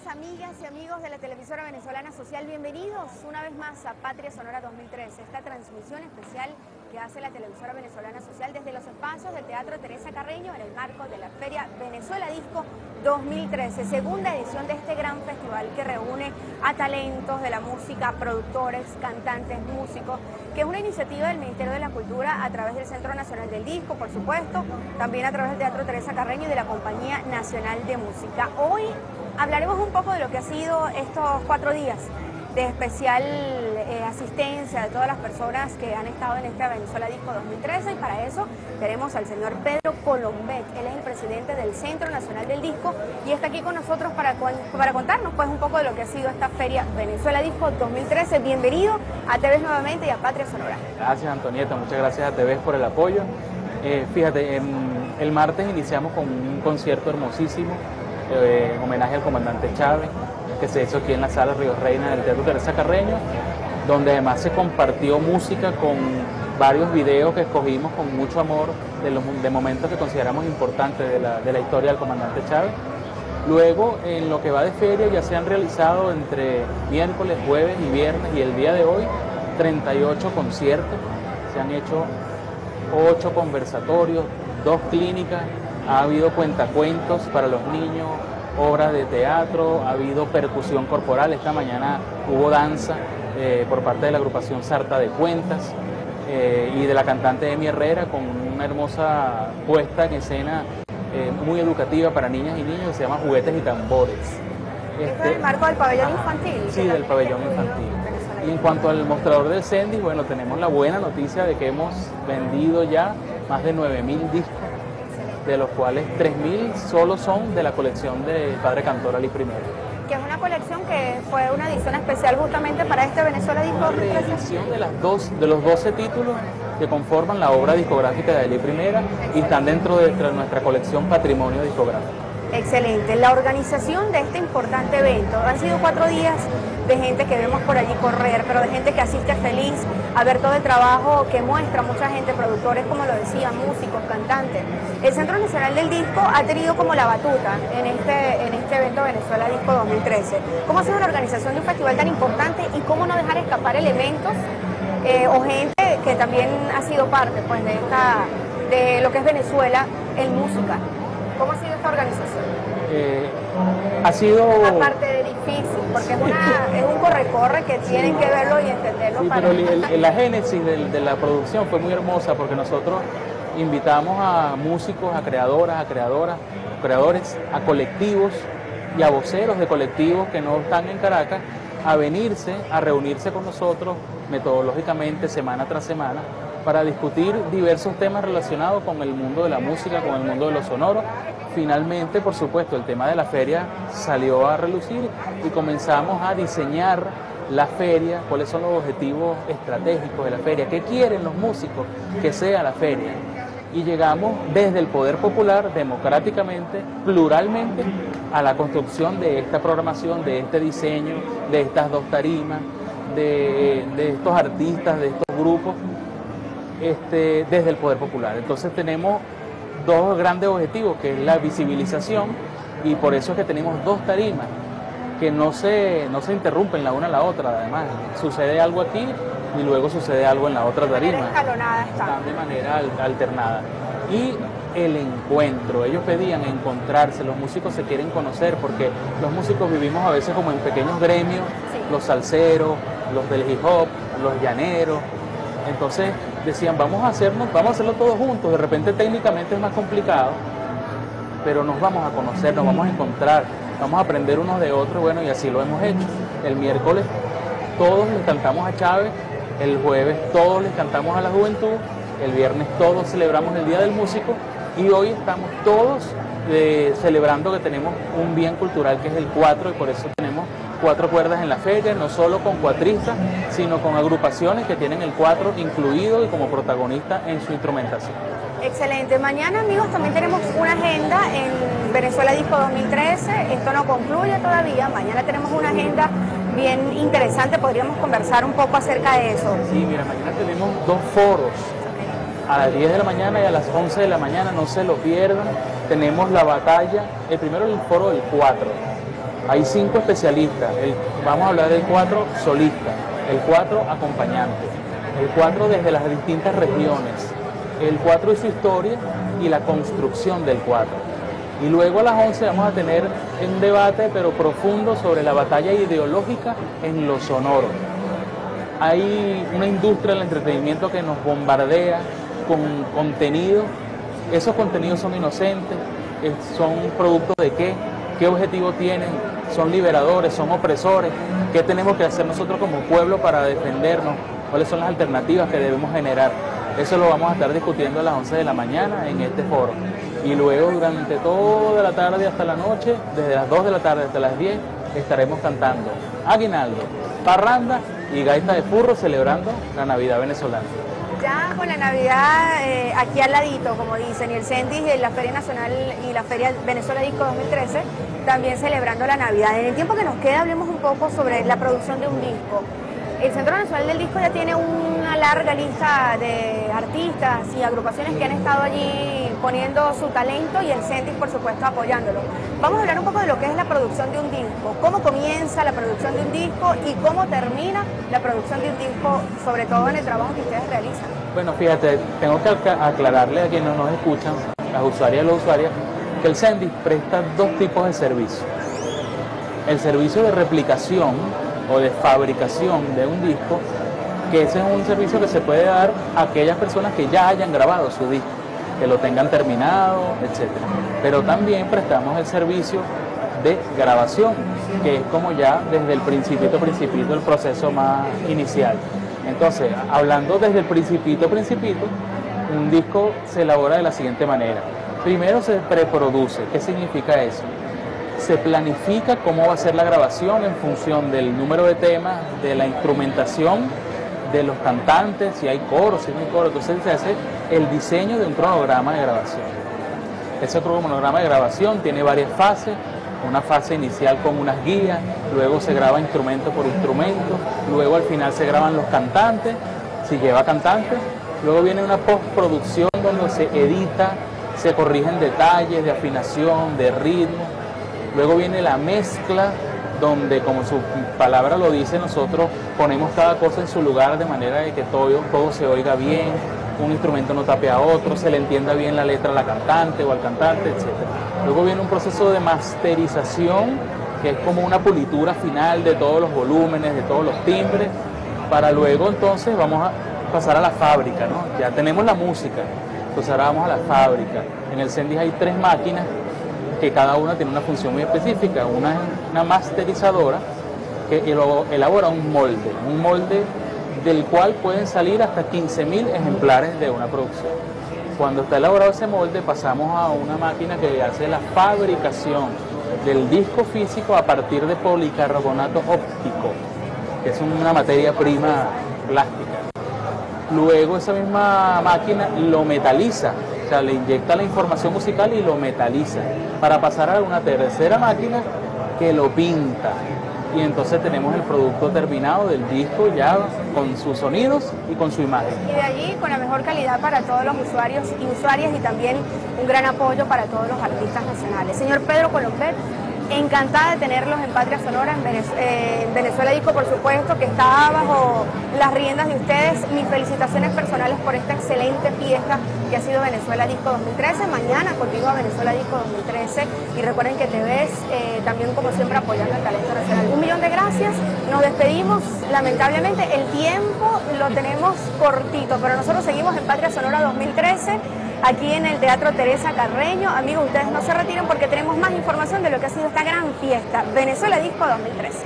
amigas y amigos de la televisora venezolana social, bienvenidos una vez más a Patria Sonora 2013, esta transmisión especial que hace la televisora venezolana social desde los espacios del Teatro Teresa Carreño en el marco de la Feria Venezuela Disco 2013, segunda edición de este gran festival que reúne a talentos de la música, productores, cantantes, músicos, que es una iniciativa del Ministerio de la Cultura a través del Centro Nacional del Disco, por supuesto, también a través del Teatro Teresa Carreño y de la Compañía Nacional de Música. Hoy hablaremos un poco de lo que ha sido estos 4 días de especial asistencia de todas las personas que han estado en este Venezuela Disco 2013, y para eso tenemos al señor Pedro Colombet. Él es el presidente del Centro Nacional del Disco y está aquí con nosotros para contarnos pues un poco de lo que ha sido esta Feria Venezuela Disco 2013. Bienvenido a TVS nuevamente y a Patria Sonora. Gracias, Antonieta, muchas gracias a TVS por el apoyo. Fíjate, el martes iniciamos con un concierto hermosísimo en homenaje al comandante Chávez, que se hizo aquí en la Sala Río Reina del Teatro Teresa Carreño, donde además se compartió música con varios videos que escogimos con mucho amor de momentos que consideramos importantes de la historia del comandante Chávez. Luego, en lo que va de feria, ya se han realizado entre miércoles, jueves y viernes y el día de hoy 38 conciertos, se han hecho 8 conversatorios, 2 clínicas, ha habido cuentacuentos para los niños, obras de teatro, ha habido percusión corporal. Esta mañana hubo danza por parte de la agrupación Sarta de Cuentas y de la cantante Emi Herrera, con una hermosa puesta en escena muy educativa para niñas y niños, que se llama Juguetes y Tambores. ¿Esto es el marco del pabellón infantil? Sí, del pabellón infantil. Y en cuanto al mostrador del Sendy, bueno, tenemos la buena noticia de que hemos vendido ya más de 9.000 discos, de los cuales 3.000 solo son de la colección de Padre Cantor Ali I. Que es una colección que fue una edición especial justamente para este Venezuela Disco 2013. Reedición de los 12 títulos que conforman la obra discográfica de Ali I y están dentro de nuestra colección Patrimonio Discográfico. Excelente. La organización de este importante evento, han sido 4 días de gente que vemos por allí correr, pero de gente que asiste feliz a ver todo el trabajo que muestra mucha gente, productores, como lo decía, músicos, cantantes. El Centro Nacional del Disco ha tenido como la batuta en este evento Venezuela Disco 2013. ¿Cómo ha sido la organización de un festival tan importante y cómo no dejar escapar elementos o gente que también ha sido parte pues, de lo que es Venezuela en música? ¿Cómo ha sido esta organización? Ha sido... Aparte de difícil, porque es un corre-corre que tienen que verlo y entenderlo. Sí, pero la génesis de la producción fue muy hermosa, porque nosotros invitamos a músicos, a creadoras, creadores, a colectivos y a voceros de colectivos que no están en Caracas a venirse, a reunirse con nosotros metodológicamente semana tras semana para discutir diversos temas relacionados con el mundo de la música, con el mundo de lo sonoro. Finalmente, por supuesto, el tema de la feria salió a relucir y comenzamos a diseñar la feria, cuáles son los objetivos estratégicos de la feria, qué quieren los músicos que sea la feria. Y llegamos desde el poder popular, democráticamente, pluralmente, a la construcción de esta programación, de este diseño, de estas 2 tarimas, de estos artistas, de estos grupos, desde el poder popular. Entonces tenemos 2 grandes objetivos, que es la visibilización, y por eso es que tenemos 2 tarimas que no se interrumpen la una a la otra. Además, sucede algo aquí y luego sucede algo en la otra tarima. Están de manera alternada. Y el encuentro, ellos pedían encontrarse, los músicos se quieren conocer, porque los músicos vivimos a veces como en pequeños gremios, sí. Los salseros, los del hip hop, los llaneros. Entonces decían, vamos a hacerlo todos juntos. De repente técnicamente es más complicado, pero nos vamos a conocer, nos vamos a encontrar, vamos a aprender unos de otros. Bueno, y así lo hemos hecho. El miércoles todos les cantamos a Chávez, el jueves todos les cantamos a la juventud, el viernes todos celebramos el Día del Músico, y hoy estamos todos celebrando que tenemos un bien cultural que es el 4, y por eso tenemos 4 cuerdas en la feria, no solo con cuatristas, sino con agrupaciones que tienen el 4 incluido y como protagonista en su instrumentación. Excelente. Mañana, amigos, también tenemos una agenda en Venezuela Disco 2013. Esto no concluye todavía. Mañana tenemos una agenda bien interesante. Podríamos conversar un poco acerca de eso. Sí, mira, mañana tenemos 2 foros. A las 10 de la mañana y a las 11 de la mañana, no se lo pierdan. Tenemos la batalla, el primero el foro del 4. Hay 5 especialistas, vamos a hablar del 4 solista, el 4 acompañante, el 4 desde las distintas regiones, el 4 y su historia y la construcción del 4. Y luego a las 11 vamos a tener un debate pero profundo sobre la batalla ideológica en lo sonoro. Hay una industria del entretenimiento que nos bombardea con contenido. Esos contenidos son inocentes, son producto de qué objetivo tienen, son liberadores, son opresores, qué tenemos que hacer nosotros como pueblo para defendernos, cuáles son las alternativas que debemos generar. Eso lo vamos a estar discutiendo a las 11 de la mañana en este foro. Y luego durante toda la tarde hasta la noche, desde las 2 de la tarde hasta las 10, estaremos cantando aguinaldo, parranda y gaita de furro celebrando la Navidad venezolana. Ya con la Navidad aquí al ladito, como dicen, y el CENDIS y la Feria Nacional y la Feria Venezuela Disco 2013, también celebrando la Navidad. En el tiempo que nos queda hablemos un poco sobre la producción de un disco. El Centro Nacional del Disco ya tiene una larga lista de artistas y agrupaciones que han estado allí poniendo su talento y el CENDIS, por supuesto, apoyándolo. Vamos a hablar un poco de lo que es la producción de un disco, cómo comienza la producción de un disco y cómo termina la producción de un disco, sobre todo en el trabajo que ustedes realizan. Bueno, fíjate, tengo que aclararle a quienes nos escuchan, las usuarias y los usuarios, que el CENDIS presta 2 tipos de servicios. El servicio de replicación o de fabricación de un disco, que ese es un servicio que se puede dar a aquellas personas que ya hayan grabado su disco, que lo tengan terminado, etc. Pero también prestamos el servicio de grabación, que es como ya desde el principito el proceso más inicial. Entonces, hablando desde el principito, un disco se elabora de la siguiente manera. Primero se preproduce. ¿Qué significa eso? Se planifica cómo va a ser la grabación en función del número de temas, de la instrumentación, de los cantantes, si hay coro, si no hay coro. Entonces se hace el diseño de un cronograma de grabación. Ese cronograma de grabación tiene varias fases, una fase inicial con unas guías, luego se graba instrumento por instrumento, luego al final se graban los cantantes, si lleva cantantes, luego viene una postproducción donde se edita, se corrigen detalles de afinación, de ritmo. Luego viene la mezcla, donde, como su palabra lo dice, nosotros ponemos cada cosa en su lugar de manera de que todo se oiga bien, un instrumento no tape a otro, se le entienda bien la letra a la cantante o al cantante, etc. Luego viene un proceso de masterización, que es como una pulitura final de todos los volúmenes, de todos los timbres, para luego entonces vamos a pasar a la fábrica, ¿no? Ya tenemos la música, entonces ahora vamos a la fábrica. En el CENDIS hay 3 máquinas, que cada una tiene una función muy específica. Una es una masterizadora que elabora un molde del cual pueden salir hasta 15.000 ejemplares de una producción. Cuando está elaborado ese molde, pasamos a una máquina que hace la fabricación del disco físico a partir de policarbonato óptico, que es una materia prima plástica. Luego esa misma máquina lo metaliza, o sea, le inyecta la información musical y lo metaliza, para pasar a una tercera máquina que lo pinta. Y entonces tenemos el producto terminado del disco ya con sus sonidos y con su imagen. Y de allí con la mejor calidad para todos los usuarios y usuarias y también un gran apoyo para todos los artistas nacionales. Señor Pedro Colombet, encantada de tenerlos en Patria Sonora, en Venezuela Disco, por supuesto, que está bajo las riendas de ustedes. Mis felicitaciones personales por esta excelente fiesta que ha sido Venezuela Disco 2013. Mañana continúa Venezuela Disco 2013 y recuerden que te ves también, como siempre, apoyando el talento nacional. 1.000.000 de gracias, nos despedimos. Lamentablemente el tiempo lo tenemos cortito, pero nosotros seguimos en Patria Sonora 2013. Aquí en el Teatro Teresa Carreño. Amigos, ustedes no se retiren porque tenemos más información de lo que ha sido esta gran fiesta, Venezuela Disco 2013.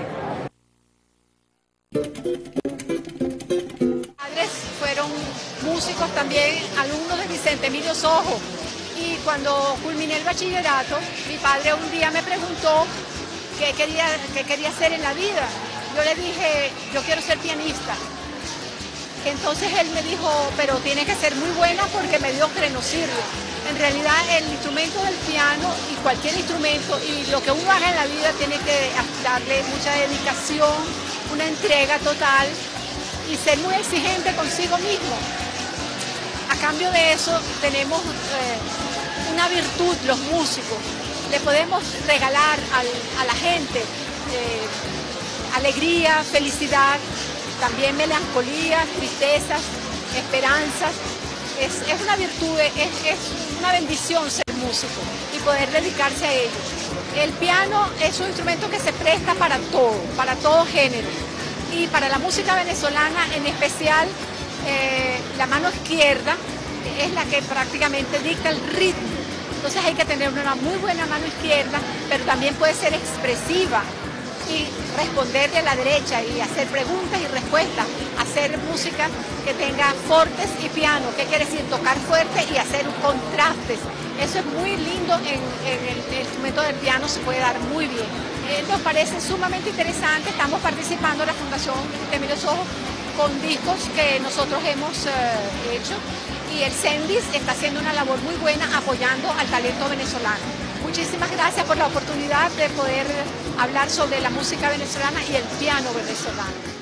Mis padres fueron músicos también, alumnos de Vicente Emilio Sojo, y cuando culminé el bachillerato, mi padre un día me preguntó qué quería hacer en la vida. Yo le dije, yo quiero ser pianista. Entonces él me dijo, pero tiene que ser muy buena porque mediocre no sirve. En realidad el instrumento del piano y cualquier instrumento y lo que uno haga en la vida tiene que darle mucha dedicación, una entrega total y ser muy exigente consigo mismo. A cambio de eso tenemos una virtud los músicos, le podemos regalar a la gente alegría, felicidad, también melancolía, tristezas, esperanzas. Es una virtud, es una bendición ser músico y poder dedicarse a ello. El piano es un instrumento que se presta para todo género. Y para la música venezolana en especial, la mano izquierda es la que prácticamente dicta el ritmo. Entonces hay que tener una muy buena mano izquierda, pero también puede ser expresiva y responder de la derecha y hacer preguntas y respuestas, hacer música que tenga fortes y piano, ¿qué quiere decir? Tocar fuerte y hacer contrastes. Eso es muy lindo en el instrumento del piano, se puede dar muy bien. Nos parece sumamente interesante, estamos participando en la Fundación Emilio Sojo con discos que nosotros hemos hecho y el CENDIS está haciendo una labor muy buena apoyando al talento venezolano. Muchísimas gracias por la oportunidad de poder hablar sobre la música venezolana y el piano venezolano.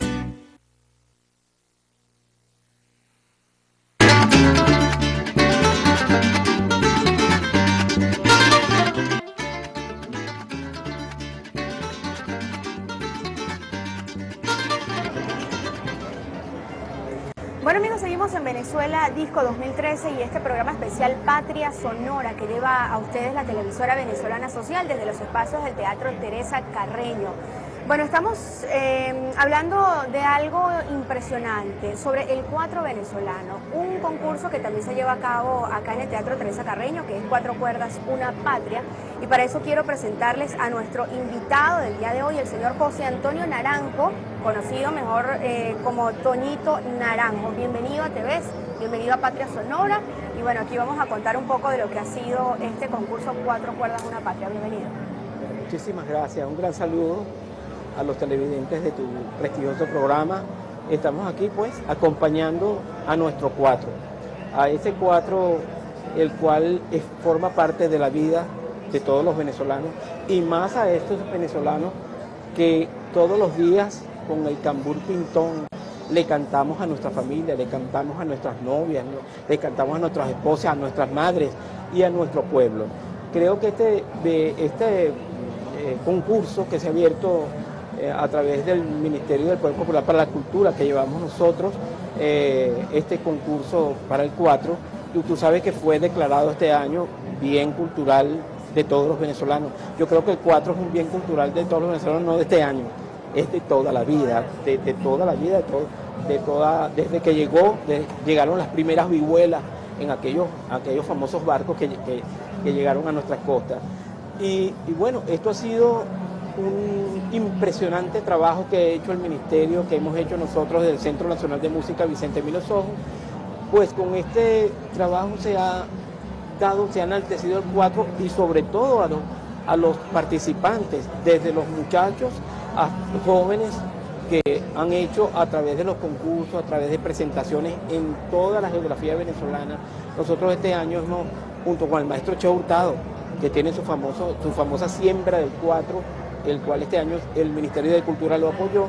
Bueno amigos, seguimos en Venezuela Disco 2013 y este programa especial Patria Sonora que lleva a ustedes la televisora venezolana social desde los espacios del Teatro Teresa Carreño. Bueno, estamos hablando de algo impresionante sobre el Cuatro venezolano, un concurso que también se lleva a cabo acá en el Teatro Teresa Carreño, que es Cuatro cuerdas, una patria, y para eso quiero presentarles a nuestro invitado del día de hoy, el señor José Antonio Naranjo, conocido mejor como Toñito Naranjo. Bienvenido a TVS, bienvenido a Patria Sonora, y bueno, aquí vamos a contar un poco de lo que ha sido este concurso Cuatro cuerdas, una patria. Bienvenido. Muchísimas gracias, un gran saludo a los televidentes de tu prestigioso programa. Estamos aquí pues acompañando a nuestro cuatro, a ese cuatro el cual forma parte de la vida de todos los venezolanos y más a estos venezolanos que todos los días con el tambor pintón le cantamos a nuestra familia, le cantamos a nuestras novias, le cantamos a nuestras esposas, a nuestras madres y a nuestro pueblo. Creo que este concurso que se ha abierto a través del Ministerio del Poder Popular para la Cultura que llevamos nosotros, este concurso para el Cuatro, tú sabes que fue declarado este año bien cultural de todos los venezolanos. Yo creo que el Cuatro es un bien cultural de todos los venezolanos, no de este año, es de toda la vida, de toda la vida, desde que llegaron las primeras vihuelas en aquellos famosos barcos que llegaron a nuestras costas. Y bueno, esto ha sido un impresionante trabajo que ha hecho el Ministerio, que hemos hecho nosotros del Centro Nacional de Música Vicente Emilio Sojo. Pues con este trabajo se ha enaltecido el Cuatro y sobre todo a los participantes, desde los muchachos a los jóvenes que han hecho a través de los concursos, a través de presentaciones en toda la geografía venezolana. Nosotros este año hemos, junto con el maestro Cheo Hurtado, que tiene su famosa siembra del Cuatro, el cual este año el Ministerio de Cultura lo apoyó,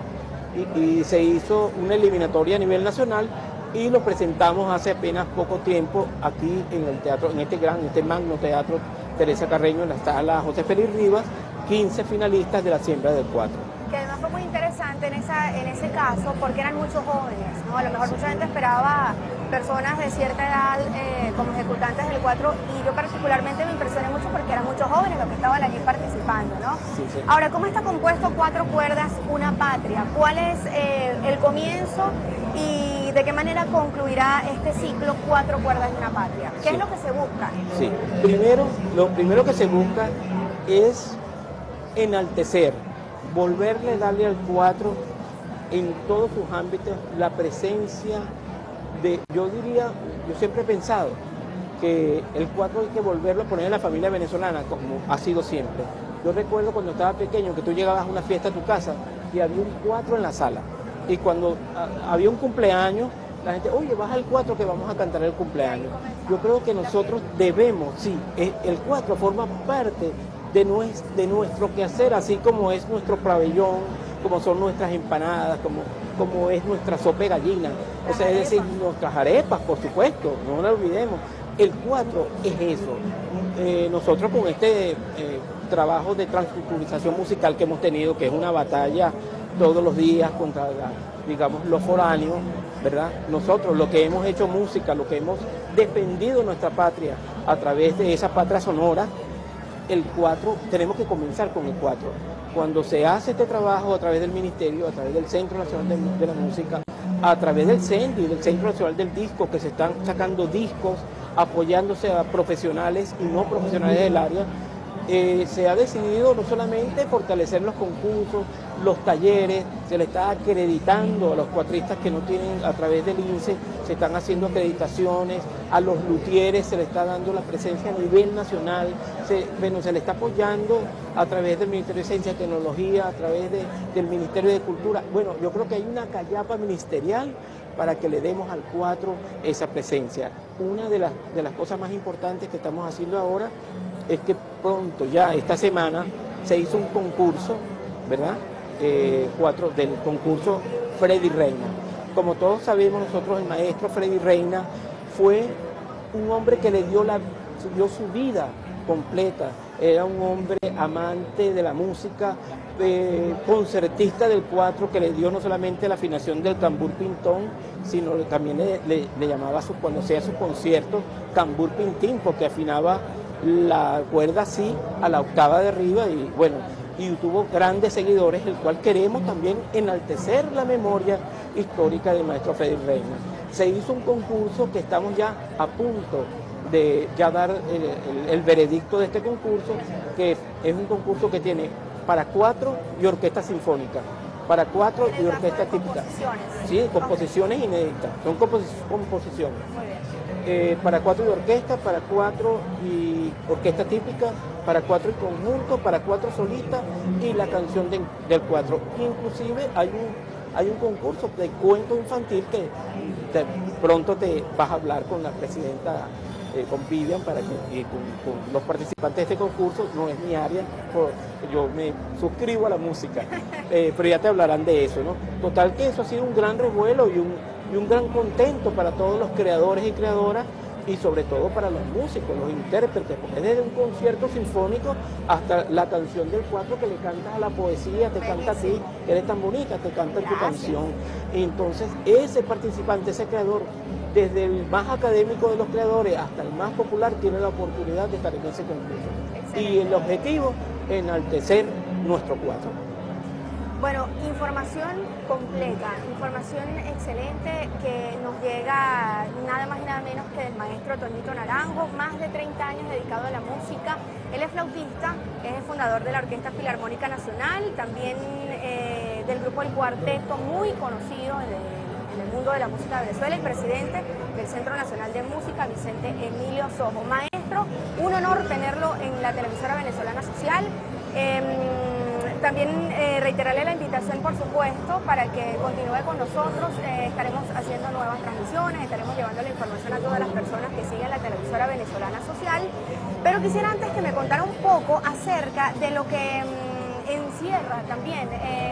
y se hizo una eliminatoria a nivel nacional y lo presentamos hace apenas poco tiempo aquí en el teatro, en este magno Teatro Teresa Carreño, en la sala José Félix Rivas, 15 finalistas de la siembra del Cuatro. Que además fue muy interesante en ese caso porque eran muchos jóvenes, ¿no? A lo mejor mucha gente esperaba personas de cierta edad como ejecutantes del Cuatro y yo particularmente me impresioné mucho porque eran muchos jóvenes los que estaban allí participando, ¿no? Sí, sí. Ahora, ¿cómo está compuesto Cuatro cuerdas, una patria? ¿Cuál es el comienzo y de qué manera concluirá este ciclo Cuatro cuerdas, una patria? ¿Qué es lo que se busca? Sí, lo primero que se busca es enaltecer, darle al Cuatro en todos sus ámbitos la presencia yo siempre he pensado que el Cuatro hay que volverlo a poner en la familia venezolana como ha sido siempre. Yo recuerdo cuando estaba pequeño que tú llegabas a una fiesta a tu casa y había un Cuatro en la sala y cuando había un cumpleaños la gente, oye, baja el Cuatro que vamos a cantar el cumpleaños. Yo creo que nosotros debemos, sí, el Cuatro forma parte de nuestro quehacer, así como es nuestro pabellón, como son nuestras empanadas, como es nuestra sopa de gallina, o sea, es decir, nuestras arepas, por supuesto, no la olvidemos. El 4 es eso. Nosotros con este trabajo de transculturización musical que hemos tenido, que es una batalla todos los días contra, digamos, los foráneos, ¿verdad? Nosotros lo que hemos hecho música, lo que hemos defendido nuestra patria a través de esa patria sonora, el 4, tenemos que comenzar con el 4. Cuando se hace este trabajo a través del Ministerio, a través del Centro Nacional de la Música, a través del CENDI, del Centro Nacional del Disco, que se están sacando discos, apoyándose a profesionales y no profesionales del área, se ha decidido no solamente fortalecer los concursos, los talleres, se le está acreditando a los cuatristas que no tienen a través del INSE, se están haciendo acreditaciones, a los luthieres se le está dando la presencia a nivel nacional, se le está apoyando a través del Ministerio de Ciencia y Tecnología, a través del Ministerio de Cultura. Bueno, yo creo que hay una callapa ministerial para que le demos al 4 esa presencia. Una de las cosas más importantes que estamos haciendo ahora es que pronto, ya esta semana, se hizo un concurso, ¿verdad? 4 del concurso Freddy Reina. Como todos sabemos nosotros, el maestro Freddy Reina fue un hombre que le dio su vida completa. Era un hombre amante de la música, concertista del 4, que le dio no solamente la afinación del cambur pintón, sino también le llamaba, cuando hacía sus conciertos, cambur pintín, porque afinaba la cuerda así a la octava de arriba y bueno, y tuvo grandes seguidores, el cual queremos también enaltecer la memoria histórica del maestro Freddy Reina. Se hizo un concurso que estamos ya a punto de ya dar el veredicto de este concurso, que es un concurso que tiene para 4 y orquesta sinfónica, para 4 y orquesta típica. Sí, composiciones inéditas, son composiciones. Muy bien. Para 4 y orquesta, para 4 y orquesta típica, para 4 y conjunto, para 4 solistas y la canción del 4. Inclusive hay un concurso de cuento infantil que pronto te vas a hablar con la presidenta, con Vivian, para que con los participantes de este concurso. No es mi área, yo me suscribo a la música, pero ya te hablarán de eso, ¿no? Total que eso ha sido un gran revuelo y un gran contento para todos los creadores y creadoras, y sobre todo para los músicos, los intérpretes, porque desde un concierto sinfónico hasta la canción del 4 que le cantas a la poesía, te canta a ti, que eres tan bonita, te canta tu canción. Y entonces ese participante, ese creador, desde el más académico de los creadores hasta el más popular, tiene la oportunidad de estar en ese concurso. Excelente. Y el objetivo, enaltecer nuestro 4. Bueno, información completa, información excelente que nos llega nada más y nada menos que del maestro Toñito Naranjo, más de 30 años dedicado a la música. Él es flautista, es el fundador de la Orquesta Filarmónica Nacional, también del grupo El Cuarteto, muy conocido en el mundo de la música de Venezuela, y presidente del Centro Nacional de Música, Vicente Emilio Sojo. Maestro, un honor tenerlo en la televisora venezolana social. También reiterarle la invitación, por supuesto, para que continúe con nosotros. Estaremos haciendo nuevas transmisiones, estaremos llevando la información a todas las personas que siguen la televisora venezolana social. Pero quisiera antes que me contara un poco acerca de lo que encierra también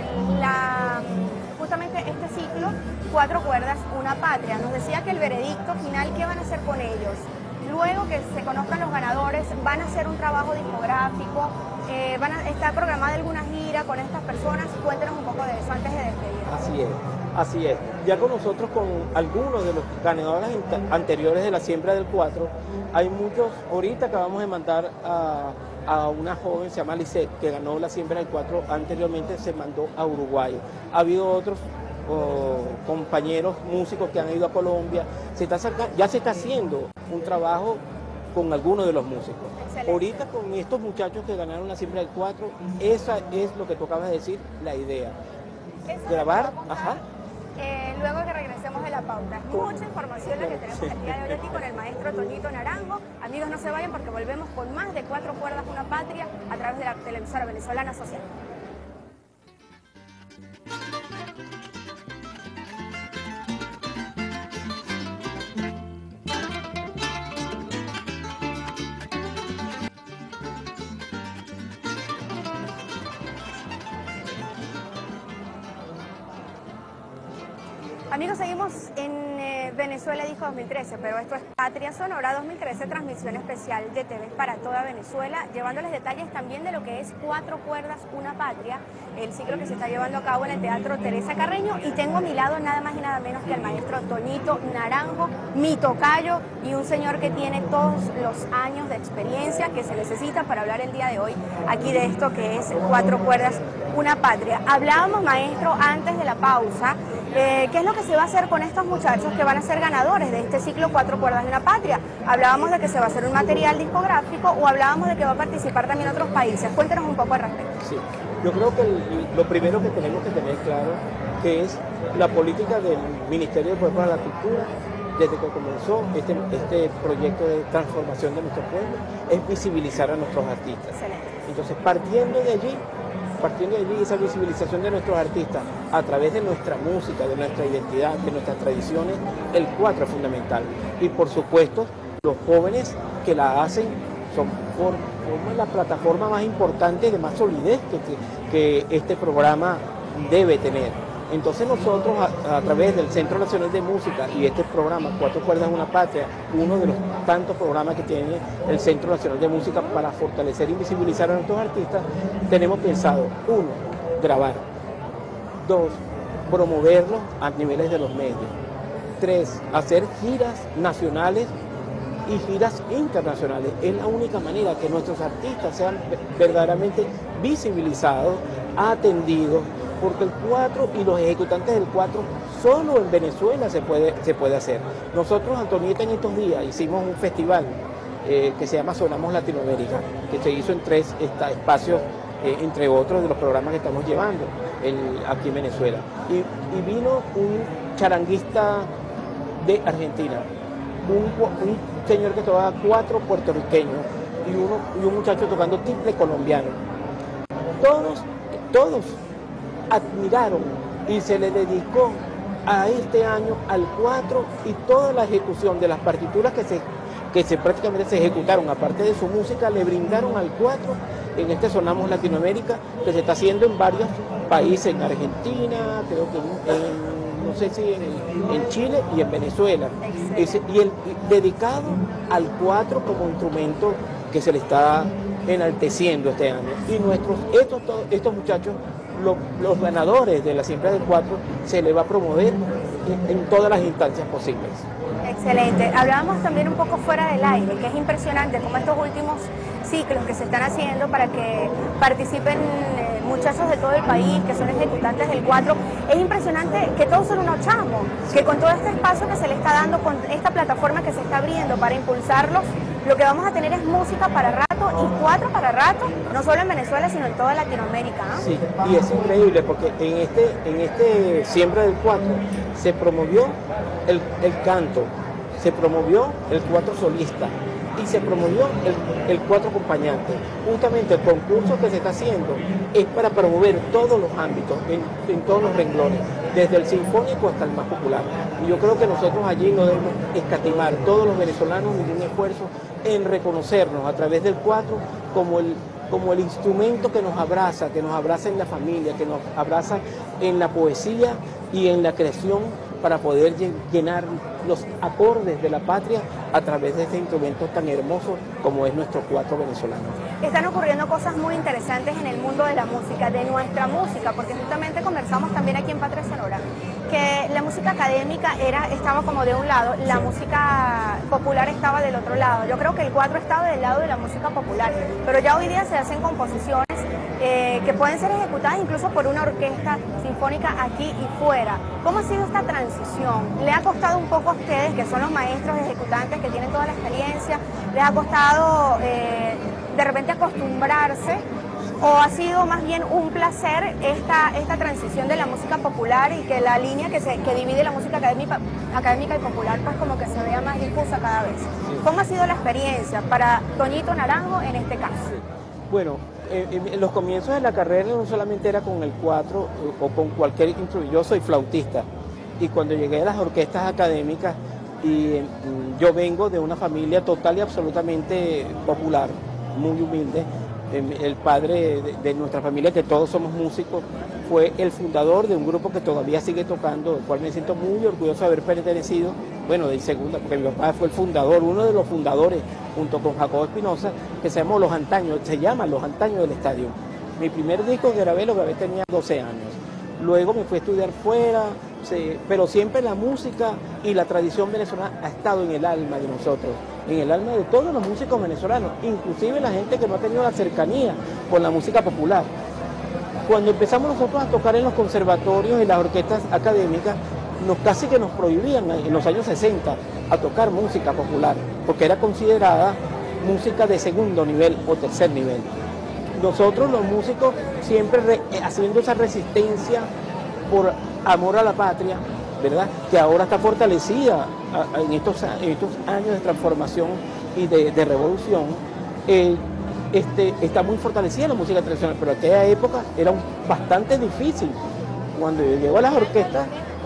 justamente este ciclo, 4 cuerdas, una patria. Nos decía que el veredicto final, ¿qué van a hacer con ellos? Luego que se conozcan los ganadores, van a hacer un trabajo discográfico, van a estar programada alguna gira con estas personas. Cuéntenos un poco de eso antes de despedirnos. Así es. Ya con nosotros, con algunos de los ganadores anteriores de la siembra del 4, hay muchos. Ahorita acabamos de mandar a una joven, se llama Lisette, que ganó la siembra del 4, anteriormente se mandó a Uruguay. Ha habido otros compañeros músicos que han ido a Colombia. Ya se está haciendo un trabajo con algunos de los músicos. Excelente. Ahorita con estos muchachos que ganaron la siembra del 4, esa es lo que tú acabas de decir, la idea. Grabar, luego que regresemos de la pauta. Es mucha información la que tenemos el día de hoy aquí con el maestro Toñito Naranjo. Amigos, no se vayan porque volvemos con más de 4 cuerdas, una patria, a través de la televisora venezolana social. Amigos, seguimos en Venezuela dijo 2013, pero esto es Patria Sonora 2013, transmisión especial de TV para toda Venezuela, llevándoles detalles también de lo que es Cuatro Cuerdas, Una Patria, el ciclo que se está llevando a cabo en el Teatro Teresa Carreño, y tengo a mi lado nada más y nada menos que al maestro Toñito Naranjo, mi tocayo, y un señor que tiene todos los años de experiencia que se necesita para hablar el día de hoy aquí de esto que es Cuatro Cuerdas, Una Patria. Hablábamos, maestro, antes de la pausa, ¿qué es lo que se va a hacer con estos muchachos que van a ser ganadores de este ciclo Cuatro Cuerdas de una Patria? Hablábamos de que se va a hacer un material discográfico o hablábamos de que va a participar también otros países. Cuéntenos un poco al respecto. Sí, yo creo que lo primero que tenemos que tener claro que es la política del Ministerio del Pueblo para la Cultura desde que comenzó este proyecto de transformación de nuestro pueblo, es visibilizar a nuestros artistas. Excelente. Entonces, partiendo de allí, esa visibilización de nuestros artistas a través de nuestra música, de nuestra identidad, de nuestras tradiciones, el cuatro es fundamental. Y por supuesto, los jóvenes que la hacen forman la plataforma más importante y de más solidez que este programa debe tener. Entonces nosotros a través del Centro Nacional de Música y este programa Cuatro Cuerdas Una Patria, uno de los tantos programas que tiene el Centro Nacional de Música para fortalecer y visibilizar a nuestros artistas, tenemos pensado, 1, grabar, 2, promoverlos a niveles de los medios, 3, hacer giras nacionales y giras internacionales. Es la única manera que nuestros artistas sean verdaderamente visibilizados, atendidos, porque el cuatro y los ejecutantes del cuatro solo en Venezuela se puede hacer. Nosotros, Antonieta, en estos días hicimos un festival que se llama Sonamos Latinoamérica, que se hizo en 3 espacios, entre otros de los programas que estamos llevando aquí en Venezuela. Y vino un charanguista de Argentina, un señor que tocaba 4 puertorriqueños y un muchacho tocando tiple colombiano. Todos admiraron y se le dedicó a este año al cuatro y toda la ejecución de las partituras que prácticamente se ejecutaron, aparte de su música, le brindaron al cuatro en este Sonamos Latinoamérica, que se está haciendo en varios países, en Argentina, creo que no sé si en Chile y en Venezuela. Dedicado al cuatro como instrumento que se le está enalteciendo este año. Y estos muchachos, los ganadores de la Siembra del Cuatro, se les va a promover en todas las instancias posibles. Excelente. Hablábamos también un poco fuera del aire, que es impresionante como estos últimos ciclos que se están haciendo para que participen muchachos de todo el país, que son ejecutantes del cuatro. Es impresionante que todos son unos chamos, que con todo este espacio que se le está dando, con esta plataforma que se está abriendo para impulsarlos, lo que vamos a tener es música para rato y cuatro para rato, no solo en Venezuela, sino en toda Latinoamérica, ¿eh? Sí, y es increíble porque en este Siembra del Cuatro se promovió el canto, se promovió el cuatro solista y se promovió el cuatro acompañante. Justamente el concurso que se está haciendo es para promover todos los ámbitos, en todos los renglones, desde el sinfónico hasta el más popular. Y yo creo que nosotros allí no debemos escatimar, todos los venezolanos, ningún esfuerzo en reconocernos a través del cuatro como el instrumento que nos abraza en la familia, que nos abraza en la poesía y en la creación para poder llenar los acordes de la patria a través de este instrumento tan hermoso como es nuestro cuatro venezolano. Están ocurriendo cosas muy interesantes en el mundo de la música, de nuestra música, porque justamente conversamos también aquí en Patria Sonora, que la música académica estaba como de un lado, la música popular estaba del otro lado. Yo creo que el cuatro estaba del lado de la música popular, pero ya hoy día se hacen composiciones que pueden ser ejecutadas incluso por una orquesta sinfónica aquí y fuera. ¿Cómo ha sido esta transición? ¿Le ha costado un poco a ustedes, que son los maestros ejecutantes, que tienen toda la experiencia, les ha costado de repente acostumbrarse, o ha sido más bien un placer esta transición de la música popular y que la línea que divide la música académica y popular pues como que se vea más difusa cada vez? ¿Cómo ha sido la experiencia para Toñito Naranjo en este caso? Bueno, en los comienzos de la carrera no solamente era con el cuatro o con cualquier instrumento. Yo soy flautista y cuando llegué a las orquestas académicas, y yo vengo de una familia total y absolutamente popular, muy humilde. El padre de nuestra familia, que todos somos músicos, fue el fundador de un grupo que todavía sigue tocando, del cual me siento muy orgulloso de haber pertenecido, bueno, de segunda, porque mi papá fue el fundador, uno de los fundadores, junto con Jacobo Espinosa, que se llama Los Antaños del Estadio. Mi primer disco que grabé, lo grabé tenía 12 años. Luego me fui a estudiar fuera, pero siempre la música y la tradición venezolana ha estado en el alma de nosotros, en el alma de todos los músicos venezolanos, inclusive la gente que no ha tenido la cercanía con la música popular. Cuando empezamos nosotros a tocar en los conservatorios y las orquestas académicas, casi que nos prohibían en los años 60 a tocar música popular, porque era considerada música de segundo nivel o tercer nivel. Nosotros los músicos siempre haciendo esa resistencia por amor a la patria, ¿verdad? Que ahora está fortalecida en estos años de transformación y de revolución, está muy fortalecida la música tradicional, pero en aquella época era bastante difícil. Cuando llegó a las orquestas,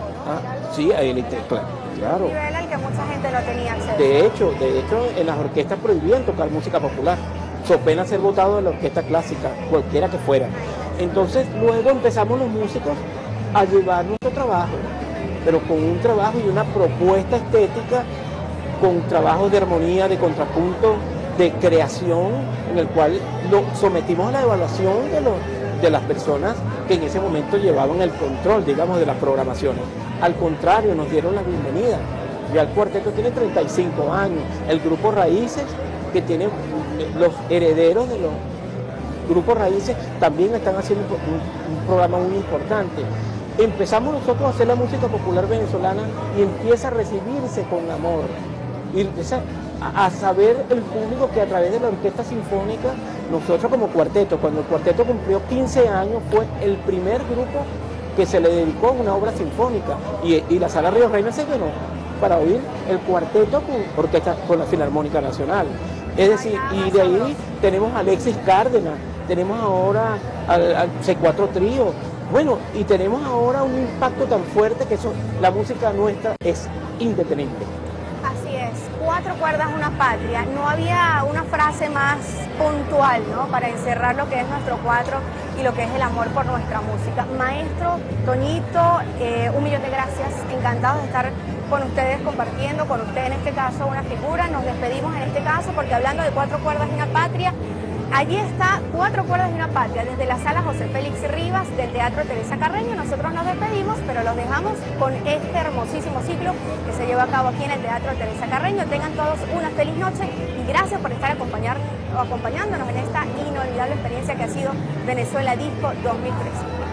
sí, claro. Un nivel al que mucha gente no tenía acceso. De hecho, en las orquestas prohibían tocar música popular, so pena ser votado de la orquesta clásica, cualquiera que fuera. Entonces, luego empezamos los músicos a llevar nuestro trabajo, pero con un trabajo y una propuesta estética, con trabajos de armonía, de contrapunto, de creación, en el cual lo sometimos a la evaluación de las personas que en ese momento llevaban el control, digamos, de las programaciones. Al contrario, nos dieron la bienvenida. Ya el cuarteto tiene 35 años, el grupo Raíces, que tiene los herederos de los grupos Raíces, también están haciendo un programa muy importante. Empezamos nosotros a hacer la música popular venezolana y empieza a recibirse con amor. Y empieza a saber el público que a través de la orquesta sinfónica, nosotros como cuarteto, cuando el cuarteto cumplió 15 años, fue el primer grupo que se le dedicó a una obra sinfónica. Y la Sala Río Reina se llenó para oír el cuarteto con la Filarmónica Nacional. Es decir, y de ahí tenemos a Alexis Cárdenas, tenemos ahora al C4 Trío, bueno, y tenemos ahora un impacto tan fuerte que la música nuestra es independiente. Así es, 4 cuerdas, una patria. No había una frase más puntual, ¿no?, para encerrar lo que es nuestro cuatro y lo que es el amor por nuestra música. Maestro Toñito, un millón de gracias, encantados de estar con ustedes, compartiendo con usted en este caso una figura. Nos despedimos en este caso porque hablando de 4 cuerdas y una patria, allí está 4 cuerdas y una patria, desde la sala José Félix Rivas del Teatro Teresa Carreño. Nosotros nos despedimos, pero los dejamos con este hermosísimo ciclo que se lleva a cabo aquí en el Teatro Teresa Carreño. Tengan todos una feliz noche y gracias por estar acompañándonos en esta inolvidable experiencia que ha sido Venezuela Disco 2013.